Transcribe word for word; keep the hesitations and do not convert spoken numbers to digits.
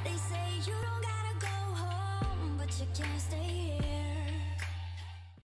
They say you don't gotta go home, but you can't stay